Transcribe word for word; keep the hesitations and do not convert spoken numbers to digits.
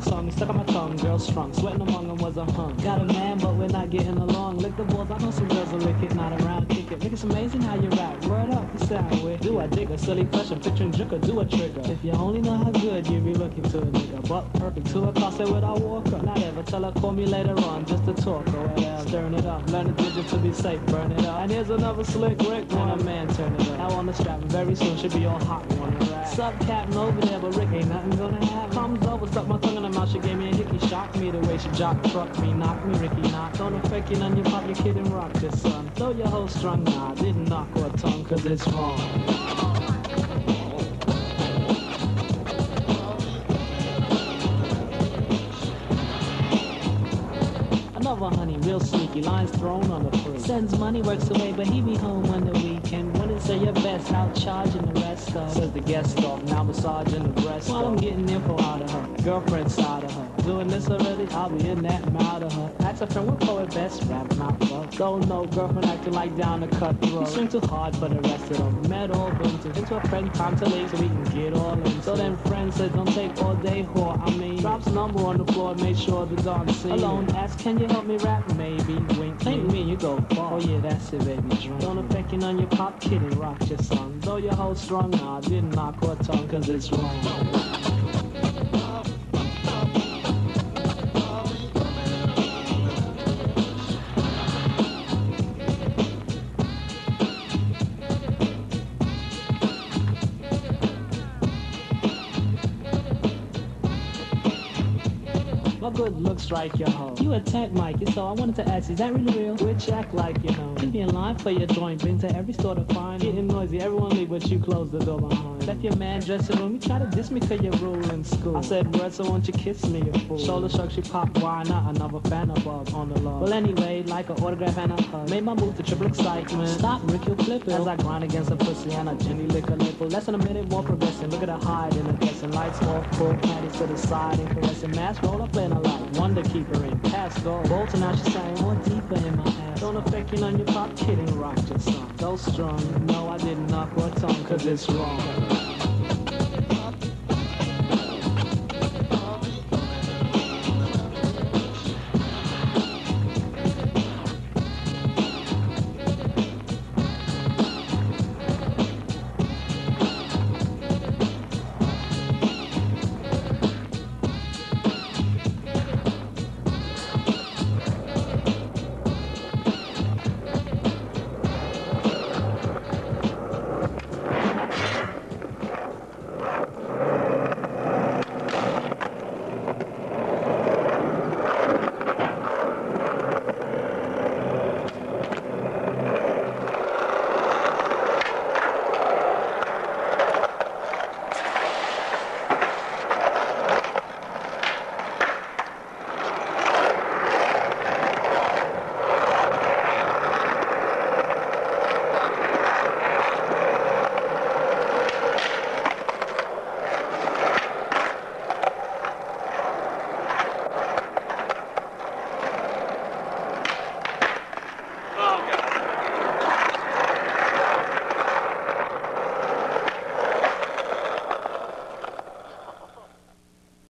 song, stuck on my tongue, girl strung. Sweating among them was a hung. Got a man, but we're not getting along. Lick the balls, I know some girls will lick it, not around, kick it. Think it's amazing how you rap. Word up, you sound weird. Do I dig a silly question, picturing Jooker, do a trigger. If you only know how good you be looking to a nigga. But perfect to a concert without Walker. Not ever tell her, call me later on, just to talk or whatever. Stirring it up, learn the digits to be safe, burn it up. And here's another slick Rick when a man turn it up. Now on the strap, very soon should be all hot, wanna rap. Sub Captain over there, but Rick ain't nothing gonna happen. Comes over, stuck my tongue in her mouth, she gave me a hickey, shocked me the way she jock truck me, knocked me, Ricky knock. Don't affect you none, you pop your kid and rock this son. Though your whole strung, nah, didn't knock her tongue, cause it's wrong. Another honey, real sneaky, lines thrown on the free. Sends money, works away, but he be home on the weekend. Wouldn't say your best, out charging the rest of. Says the guest off, now massaging the breast. While I'm getting info out of her, girlfriend side of her. Doing this already, I'll be in that mouth of her. Ask a friend, what poet best rap, not fuck. Don't know, girlfriend acting like down the cutthroat. He swing too hard for the rest of them. Met all into, into a friend, time to leave so we can get all in. So then friend said, don't take all day whore, I mean. Drops number on the floor, make sure the dog see. Alone, ask, can you help me rap? Maybe, wink, think me, you go far. Oh yeah, that's it, baby, drink. Don't affect you on your pop, kidding, rock your song. Though your whole strung, nah, didn't knock her tongue, cause it's wrong. My good looks strike your hoe. You attack Mikey, so I wanted to ask, is that really real? Which act like you know. Keep me in line for your joint, been to every store to find. Getting noisy, everyone leave, but you close the door behind. Left your man dressing room, you try to diss me cause you rule in school. I said, word, so won't you kiss me, you fool? Shoulder shrug, she popped, why not? Another fan above on the law. Well anyway, like an autograph and a hug. Made my move to triple excitement. Stop, Rick, you'll flip it. As I grind against a pussy and a Jenny lick a nipple. Less than a minute, more progressing. Look at her hide in the dressing. Lights off, pull panties to the side and caressing. Mask roll up in a light. Wonder keep her in. Pass go. Bolton, now she's saying more deeper in my ass. Don't affect you on your pop, kidding, rock your song. Go strong. No, I didn't knock her tongue, cause it's wrong.